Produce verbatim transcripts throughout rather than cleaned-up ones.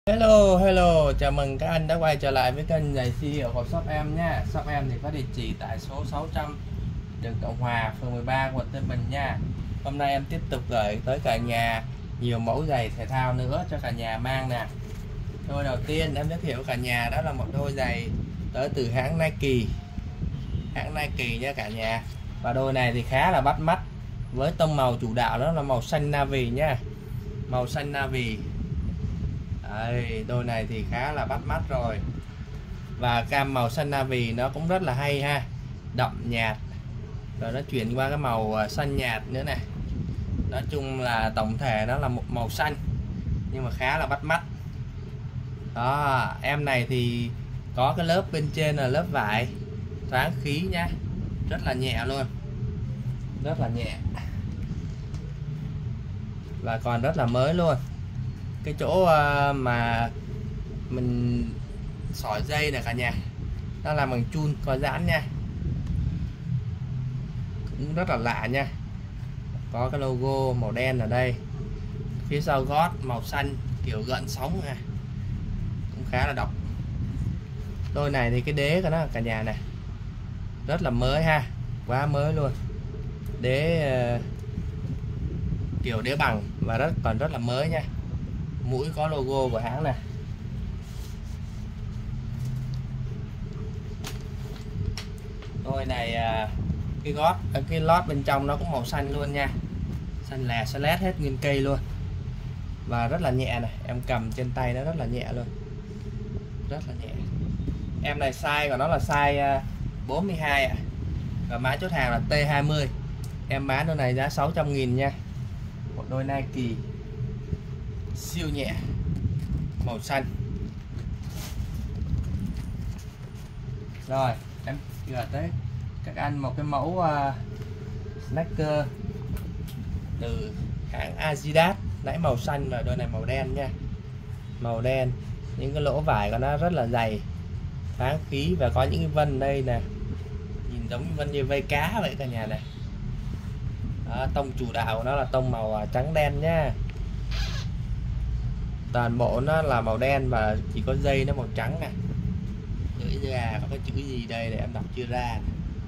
Hello hello, chào mừng các anh đã quay trở lại với kênh giày xi hiệu của shop em nha. Shop em thì có địa chỉ tại số sáu trăm đường Cộng Hòa, phường mười ba, quận Tân Bình nha. Hôm nay em tiếp tục gửi tới cả nhà nhiều mẫu giày thể thao nữa cho cả nhà mang nè. Đôi đầu tiên em giới thiệu cả nhà đó là một đôi giày tới từ hãng Nike. Hãng Nike nha cả nhà. Và đôi này thì khá là bắt mắt với tông màu chủ đạo đó là màu xanh navy nha. Màu xanh navy. Đây, đôi này thì khá là bắt mắt rồi. Và cam màu xanh navy nó cũng rất là hay ha, đậm nhạt rồi nó chuyển qua cái màu xanh nhạt nữa này. Nói chung là tổng thể nó là một màu xanh nhưng mà khá là bắt mắt. Đó, em này thì có cái lớp bên trên là lớp vải thoáng khí nhá, rất là nhẹ luôn, rất là nhẹ và còn rất là mới luôn. Cái chỗ mà mình sỏi dây này cả nhà, nó làm bằng chun có giãn nha, cũng rất là lạ nha. Có cái logo màu đen ở đây, phía sau gót màu xanh kiểu gợn sóng nha, cũng khá là độc. Đôi này thì cái đế của nó cả nhà này rất là mới ha, quá mới luôn. Đế kiểu đế bằng và rất còn rất là mới nha. Mũi có logo của hãng này. Đôi này cái gót cái lót bên trong nó cũng màu xanh luôn nha, xanh lè xanh lét hết nguyên cây luôn và rất là nhẹ này. Em cầm trên tay nó rất là nhẹ luôn, rất là nhẹ. Em này size của nó là size bốn mươi hai ạ, và mã chốt hàng là T hai mươi. Em bán đôi này giá sáu trăm nghìn nha. Một đôi Nike siêu nhẹ màu xanh. Rồi em gửi tới các anh một cái mẫu uh, sneaker từ hãng Adidas, nãy màu xanh và đôi này màu đen nha. Màu đen, những cái lỗ vải của nó rất là dày, thoáng khí và có những cái vân đây nè, nhìn giống như vân như vây cá vậy cả nhà này. Đó, tông chủ đạo của nó là tông màu trắng đen nhá. Toàn bộ nó là màu đen và chỉ có dây nó màu trắng nè. Lưỡi gà có cái chữ gì đây để em đọc chưa ra.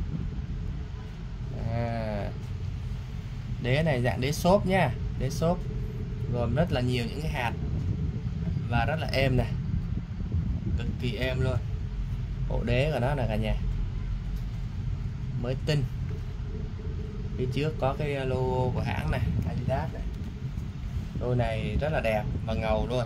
À, đế này dạng đế xốp nha, đế xốp gồm rất là nhiều những cái hạt và rất là êm này, cực kỳ êm luôn. Bộ đế của nó là cả nhà mới tinh. Phía trước có cái logo của hãng này, Adidas này. Đôi này rất là đẹp và ngầu luôn,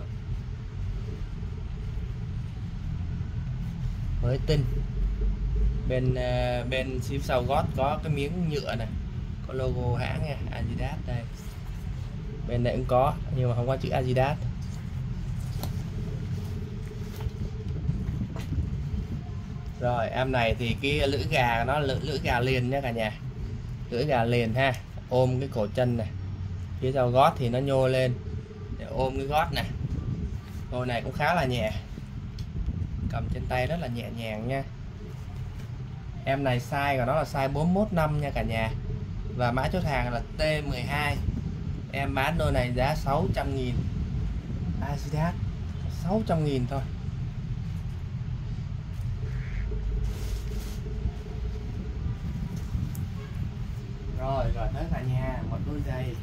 mới tinh. Bên bên phía sau gót có cái miếng nhựa này, có logo hãng nha, Adidas đây. Bên này cũng có nhưng mà không có chữ Adidas. Rồi em này thì cái lưỡi gà nó lưỡi, lưỡi gà liền nha cả nhà, lưỡi gà liền ha, ôm cái cổ chân này. Phía sau gót thì nó nhô lên để ôm cái gót này. Đôi này cũng khá là nhẹ, cầm trên tay rất là nhẹ nhàng nha. Em này size của nó là size bốn mốt năm nha cả nhà, và mã chốt hàng là T mười hai. Em bán đôi này giá sáu trăm nghìn. Adidas sáu trăm nghìn thôi. Rồi rồi tới cả nhà một đôi giày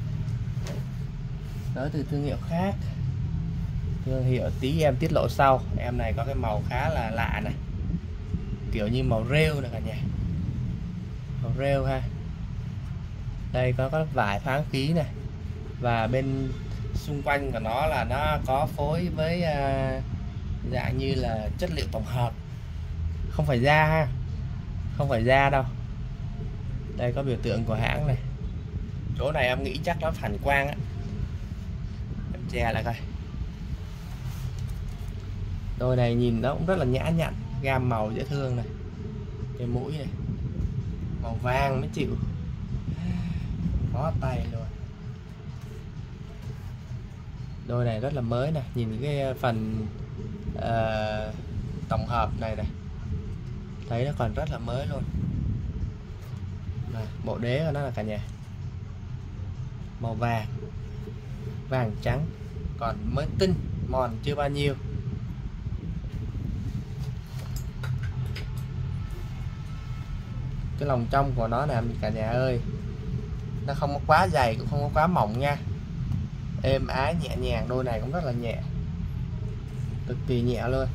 tới từ thương hiệu khác. Thương hiệu tí em tiết lộ sau. Em này có cái màu khá là lạ này, kiểu như màu rêu này cả nhà, màu rêu ha. Đây có các vải thoáng khí này, và bên xung quanh của nó là nó có phối với uh, dạng như là chất liệu tổng hợp, không phải da ha, không phải da đâu. Đây có biểu tượng của hãng này. Chỗ này em nghĩ chắc nó phản quang á, em che lại coi. Đôi này nhìn nó cũng rất là nhã nhặn, gam màu dễ thương này. Cái mũi này màu vàng mới chịu, khó tay luôn. Đôi này rất là mới này, nhìn cái phần uh, tổng hợp này này, thấy nó còn rất là mới luôn. Này, bộ đế của nó là cả nhà màu vàng, vàng trắng, còn mới tinh mòn chưa bao nhiêu. Cái lòng trong của nó nè cả nhà ơi, nó không có quá dày cũng không có quá mỏng nha, êm ái nhẹ nhàng. Đôi này cũng rất là nhẹ, cực kỳ nhẹ luôn.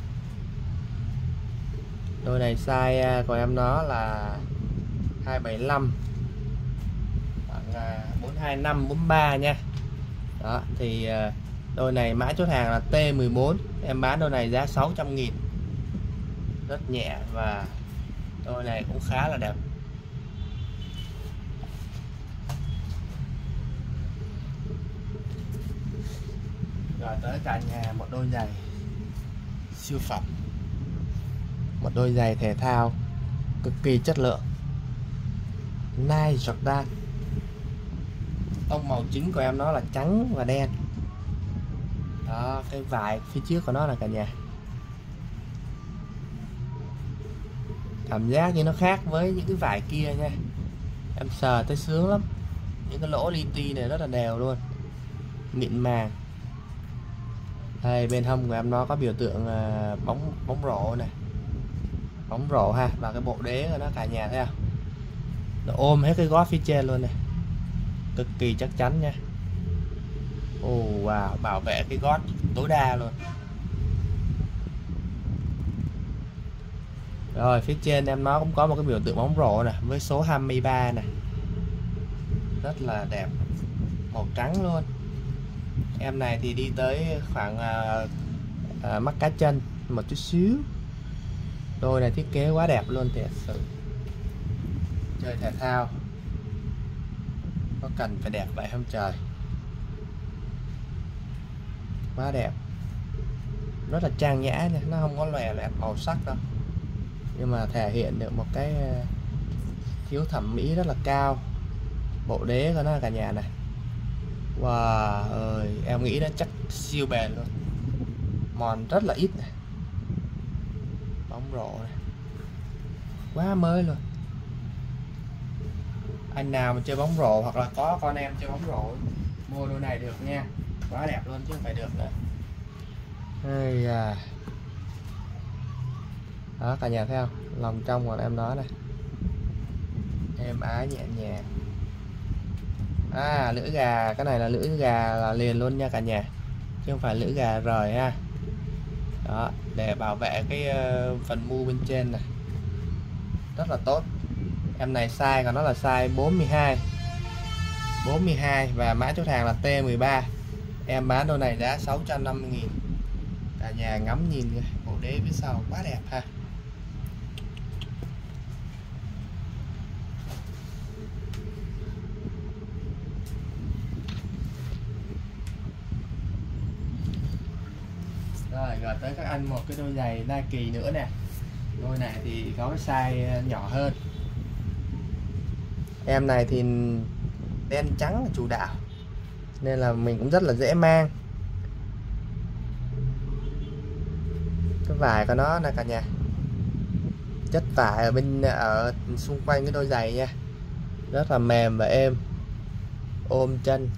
Đôi này size của em nó là hai bảy lăm, khoảng bốn hai năm bốn ba nha. Đó thì đôi này mã chốt hàng là T mười bốn, em bán đôi này giá sáu trăm nghìn, rất nhẹ và đôi này cũng khá là đẹp. Rồi tới cả nhà một đôi giày siêu phẩm, một đôi giày thể thao cực kỳ chất lượng, Nike Jordan. Tông màu chính của em nó là trắng và đen. Đó, cái vải phía trước của nó là cả nhà, cảm giác như nó khác với những cái vải kia nha, em sờ tới sướng lắm. Những cái lỗ li ti này rất là đều luôn, mịn màng. Đây, bên hông của em nó có biểu tượng bóng bóng rổ này, bóng rổ ha, và cái bộ đế của nó cả nhà thấy không, nó ôm hết cái gót phía trên luôn này, cực kỳ chắc chắn nha. Ồ oh, wow, bảo vệ cái gót tối đa luôn. Rồi phía trên em nó cũng có một cái biểu tượng bóng rổ này với số hai mươi ba này, rất là đẹp, màu trắng luôn. Em này thì đi tới khoảng uh, uh, mắt cá chân một chút xíu. Đôi này thiết kế quá đẹp luôn, thiệt sự. Chơi thể thao có cần phải đẹp vậy không trời, quá đẹp, rất là trang nhã nha. Nó không có lòe loẹt màu sắc đâu, nhưng mà thể hiện được một cái thiếu thẩm mỹ rất là cao. Bộ đế của nó cả nhà này, wow ơi, em nghĩ nó chắc siêu bền luôn, mòn rất là ít này, bóng rổ này quá mới luôn. Anh nào mà chơi bóng rổ hoặc là có con em chơi bóng rổ mua đôi này được nha, quá đẹp luôn chứ không phải được nữa. Ây da. Đó cả nhà thấy không, lòng trong của em nó này, êm ái nhẹ nhàng. À, lưỡi gà, cái này là lưỡi gà là liền luôn nha cả nhà, chứ không phải lưỡi gà rời ha. Đó, để bảo vệ cái phần mu bên trên này, rất là tốt. Em này size của nó là size bốn mươi hai, bốn mươi hai và mã chốt hàng là T mười ba. Em bán đôi này giá sáu trăm năm mươi nghìn. Cả nhà ngắm nhìn kìa, bộ đế phía sau quá đẹp ha. Rồi, rồi tới các anh một cái đôi giày Nike nữa nè. Đôi này thì có cái size nhỏ hơn. Em này thì đen trắng là chủ đạo, nên là mình cũng rất là dễ mang. Cái vải của nó là cả nhà, chất vải ở bên ở xung quanh cái đôi giày nha, rất là mềm và êm, ôm chân.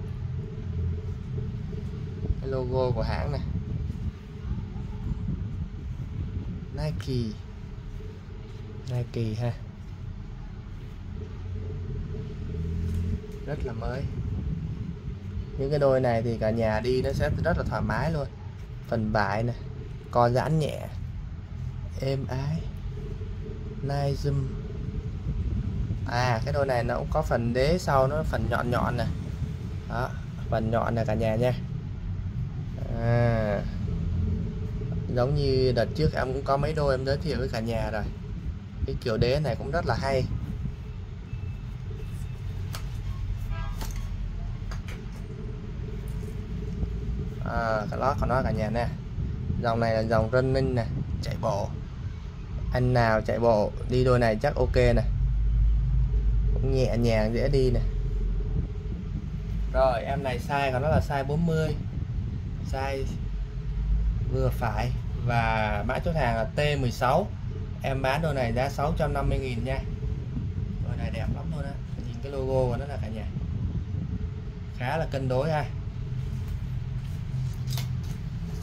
Cái logo của hãng này, Nike, Nike ha, rất là mới. Những cái đôi này thì cả nhà đi nó sẽ rất là thoải mái luôn. Phần vải này co giãn nhẹ, êm ái, nai zoom. À, cái đôi này nó cũng có phần đế sau, nó phần nhọn nhọn này. Đó, phần nhọn này cả nhà nha. À, giống như đợt trước em cũng có mấy đôi em giới thiệu với cả nhà rồi. Cái kiểu đế này cũng rất là hay. À, cái lót của nó cả nhà nè. Dòng này là dòng running nè, chạy bộ. Anh nào chạy bộ đi đôi này chắc ok nè, cũng nhẹ nhàng dễ đi nè. Rồi em này size của nó là size bốn mươi, size vừa phải và mã chốt hàng là T mười sáu. Em bán đôi này giá sáu trăm năm mươi nghìn nha. Đôi này đẹp lắm luôn á, nhìn cái logo của nó là cả nhà, khá là cân đối ha.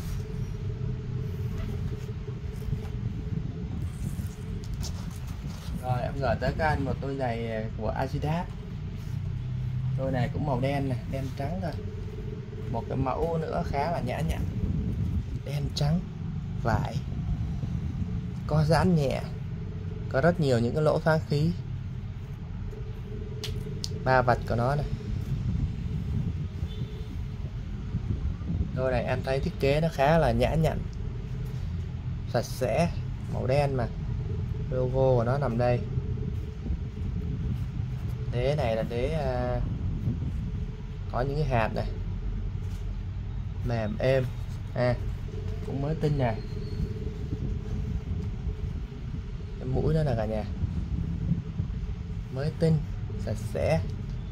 gửi tới các anh một đôi giày của Adidas. Đôi này cũng màu đen này, đen trắng thôi. Một cái mẫu nữa khá là nhã nhặn, đen trắng, vải có dán nhẹ, có rất nhiều những cái lỗ thoáng khí. Ba vạch của nó này. Đôi này em thấy thiết kế nó khá là nhã nhặn, sạch sẽ, màu đen mà logo của nó nằm đây. Đế này là đế uh, có những cái hạt này, mềm êm, à, cũng mới tinh nè. Cái mũi đó là cả nhà, mới tinh, sạch sẽ,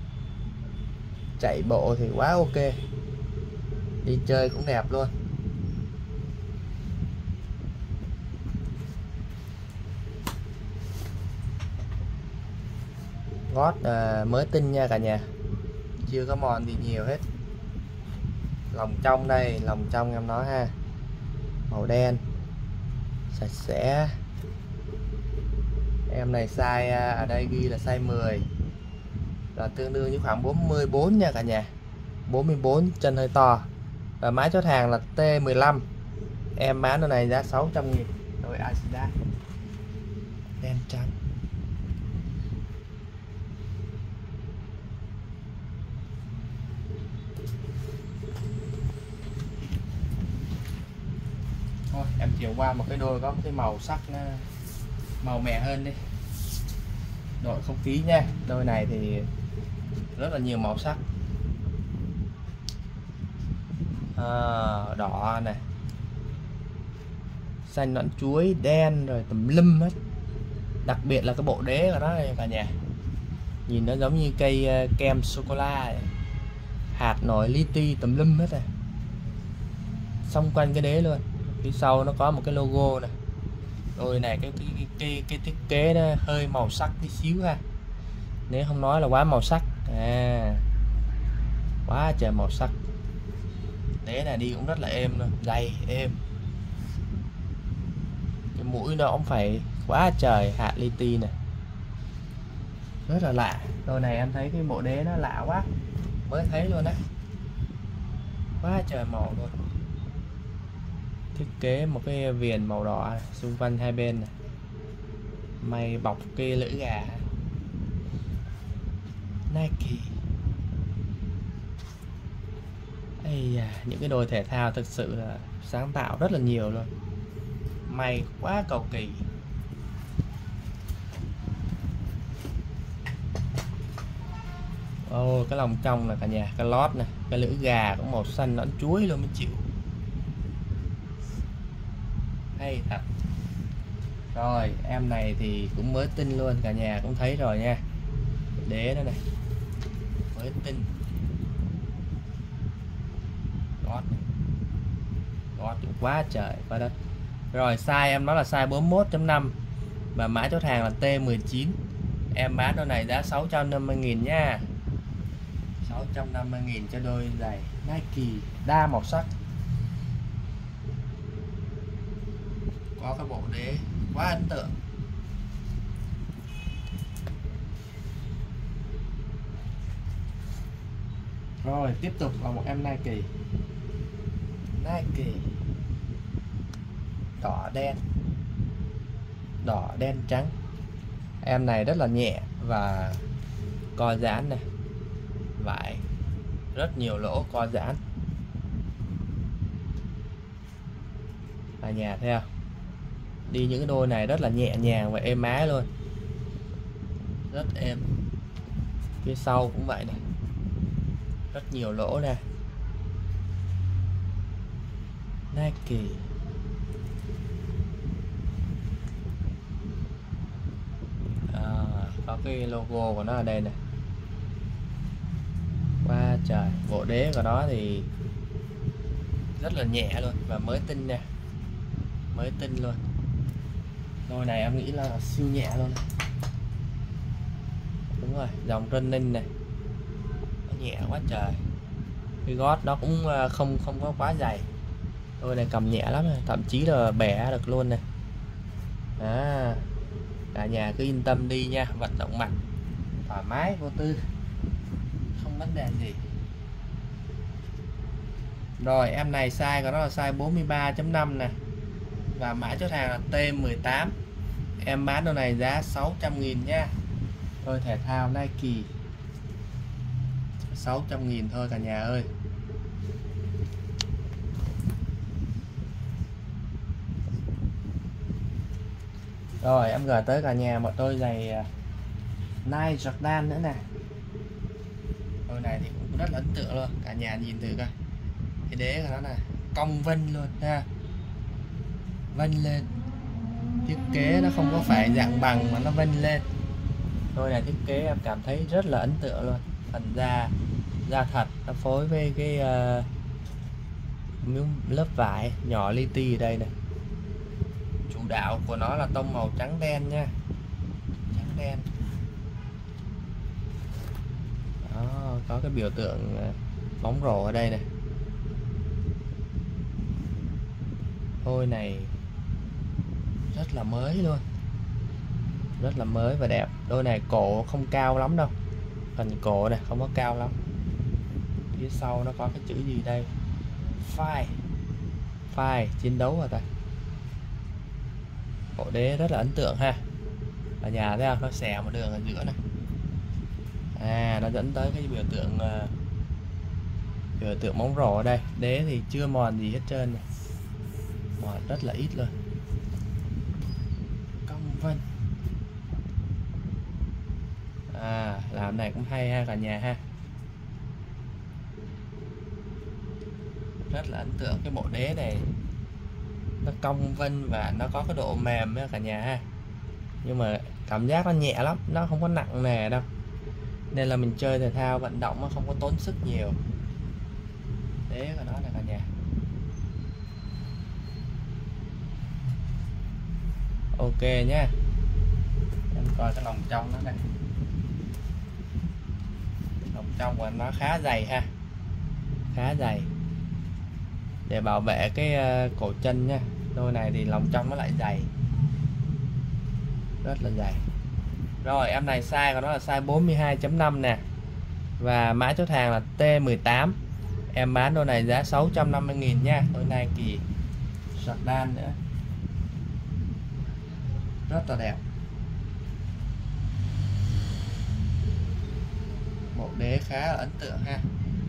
chạy bộ thì quá ok, đi chơi cũng đẹp luôn. Gót à, mới tinh nha cả nhà, chưa có mòn gì nhiều hết. Lòng trong đây, lòng trong em nói ha, màu đen, sạch sẽ. Em này size ở đây ghi là size mười, là tương đương với khoảng bốn mươi bốn nha cả nhà, bốn mươi bốn, chân hơi to. Và mã chốt hàng là T mười lăm. Em bán đôi này giá sáu trăm nghìn, đôi Adidas đen trắng. Thôi em chuyển qua một cái đôi có cái màu sắc màu mè hơn đi, đổi không khí nha. Đôi này thì rất là nhiều màu sắc, à, đỏ này, xanh noãn chuối, đen rồi tùm lum hết. Đặc biệt là cái bộ đế của nó đây cả nhà, nhìn nó giống như cây kem sô cô la, hạt nổi li ti tùm lum hết này, xung quanh cái đế luôn. Phía sau nó có một cái logo này. Đôi này cái cái, cái cái cái thiết kế nó hơi màu sắc tí xíu ha, nếu không nói là quá màu sắc, à, quá trời màu sắc. Đế này đi cũng rất là êm luôn, dày êm. Cái mũi nó cũng phải quá trời hạt li ti này, rất là lạ. Đôi này em thấy cái bộ đế nó lạ quá, mới thấy luôn đấy, quá trời màu luôn. Thiết kế một cái viền màu đỏ này, xung quanh hai bên này, may bọc kia lưỡi gà. Nike. Ây da, những cái đôi thể thao thực sự là sáng tạo rất là nhiều luôn, may quá cầu kỳ. Ồ, cái lòng trong là cả nhà, cái lót này, cái lưỡi gà cũng màu xanh noãn chuối luôn mới chịu, hay thật. Rồi em này thì cũng mới tinh luôn, cả nhà cũng thấy rồi nha, đế đó này mới tinh, gót gót cũng quá trời quá đất. Rồi size em nói là size bốn mươi mốt chấm năm và mã chốt hàng là T mười chín. Em bán đôi này giá sáu trăm năm mươi nghìn nha, sáu trăm năm mươi nghìn cho đôi giày Nike đa màu sắc, có cái bộ đế quá ấn tượng. Rồi tiếp tục là một em Nike, Nike đỏ đen, đỏ đen trắng. Em này rất là nhẹ và co giãn này, vải rất nhiều lỗ co giãn. Cả nhà theo đi những cái đôi này rất là nhẹ nhàng và êm ái luôn, rất êm. Phía sau cũng vậy này, rất nhiều lỗ nè. Nike à, có cái logo của nó ở đây nè, quá trời. Bộ đế của nó thì rất là nhẹ luôn và mới tinh nè, mới tinh luôn. Đôi này em nghĩ là siêu nhẹ luôn. Đúng rồi, dòng running này nó nhẹ quá trời. Cái gót nó cũng không không có quá dày. Đôi này cầm nhẹ lắm, thậm chí là bẻ được luôn này. À, Cả nhà cứ yên tâm đi nha, vận động mạnh thoải mái vô tư, không vấn đề gì. Rồi em này size của nó là size bốn mươi ba chấm năm nè, và mã chốt hàng là T mười tám. Em bán đồ này giá sáu trăm nghìn nha. Đôi thể thao Nike sáu trăm nghìn thôi cả nhà ơi. Rồi em gửi tới cả nhà một đôi giày Nike Jordan nữa nè. Đôi này thì cũng rất là ấn tượng luôn, cả nhà nhìn thử coi. Cái đế của nó này cong vân luôn nha, vân lên, thiết kế nó không có phải dạng bằng mà nó vân lên. Đôi này thiết kế em cảm thấy rất là ấn tượng luôn. Phần da da thật, nó phối với cái uh, miếng lớp vải nhỏ li ti ở đây này. Chủ đạo của nó là tông màu trắng đen nha, trắng đen. Đó, có cái biểu tượng bóng rổ ở đây này. Đôi này rất là mới luôn, rất là mới và đẹp. Đôi này cổ không cao lắm đâu, phần cổ này không có cao lắm. Phía sau nó có cái chữ gì đây, Fight Fight chiến đấu ở đây. Bộ đế rất là ấn tượng ha. Ở nhà thấy không, nó xẻ một đường ở giữa này. À, nó dẫn tới cái biểu tượng uh, biểu tượng bóng rổ ở đây. Đế thì chưa mòn gì hết trơn này, mòn rất là ít luôn. Cong vân. À, làm này cũng hay ha cả nhà ha. Rất là ấn tượng cái bộ đế này. Nó cong vân và nó có cái độ mềm nha cả nhà ha. Nhưng mà cảm giác nó nhẹ lắm, nó không có nặng nề đâu. Nên là mình chơi thể thao vận động nó không có tốn sức nhiều. Đế của nó này cả nhà. Ok nhá. Em coi cái lòng trong nó đây. Lòng trong của nó khá dày ha, khá dày để bảo vệ cái uh, cổ chân nha. Đôi này thì lòng trong nó lại dày, rất là dày. Rồi em này size của nó là size bốn mươi hai chấm năm nè, và mã chốt hàng là T mười tám. Em bán đôi này giá sáu trăm năm mươi nghìn nha. Đôi này kỳ Jordan nữa, rất là đẹp. Bộ đế khá là ấn tượng ha.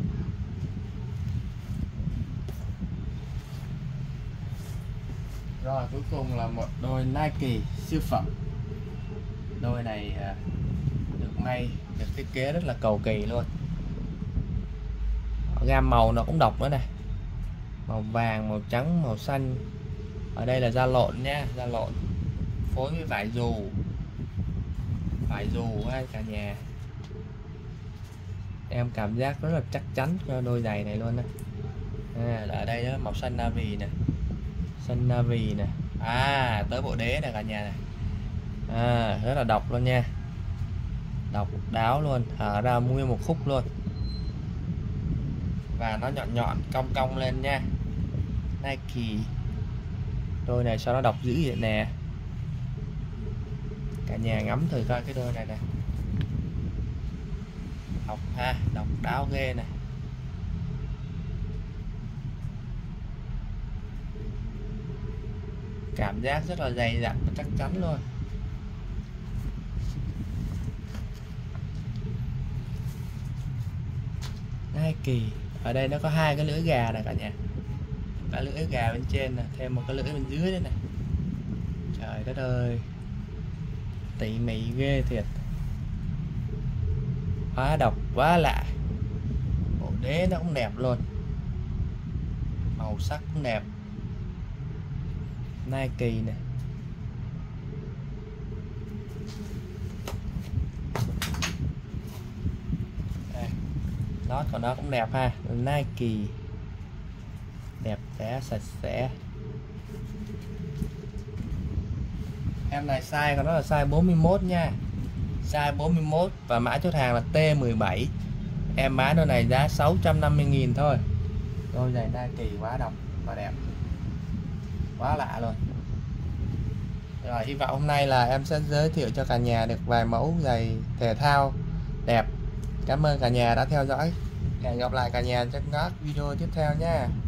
Rồi cuối cùng là một đôi Nike siêu phẩm. Đôi này được may, được thiết kế rất là cầu kỳ luôn. Gam màu nó cũng độc nữa này, màu vàng, màu trắng, màu xanh. Ở đây là da lộn nha, da lộn phối với vải dù, vải dù ha cả nhà. Em cảm giác rất là chắc chắn cho đôi giày này luôn đó. À, ở đây đó, màu xanh navy nè, xanh navy nè. À, tới bộ đế này cả nhà này. À, rất là độc luôn nha, độc đáo luôn, hở ra nguyên một khúc luôn, và nó nhọn nhọn cong cong lên nha. Nike. Đôi này sao nó độc dữ vậy nè, cả nhà ngắm thử coi cái đôi này nè, độc ha, độc đáo ghê này. Cảm giác rất là dày dặn và chắc chắn luôn. Nike. Ở đây nó có hai cái lưỡi gà này cả nhà, cái lưỡi gà bên trên này, thêm một cái lưỡi bên dưới đấy này. Trời đất ơi, tỉ mỉ ghê thiệt, quá độc quá lạ. Bộ đế nó cũng đẹp luôn, màu sắc cũng đẹp. Nike này. Đây, nót của nó cũng đẹp ha. Nike đẹp đẽ sạch sẽ. Em này size của nó là size bốn mươi mốt nha, size bốn mươi mốt, và mã chốt hàng là T mười bảy. Em bán đôi này giá sáu trăm năm mươi nghìn thôi. Đôi giày Nike quá độc và đẹp, quá lạ luôn. Rồi, hy vọng hôm nay là em sẽ giới thiệu cho cả nhà được vài mẫu giày thể thao đẹp. Cảm ơn cả nhà đã theo dõi. Hẹn gặp lại cả nhà trong các video tiếp theo nha.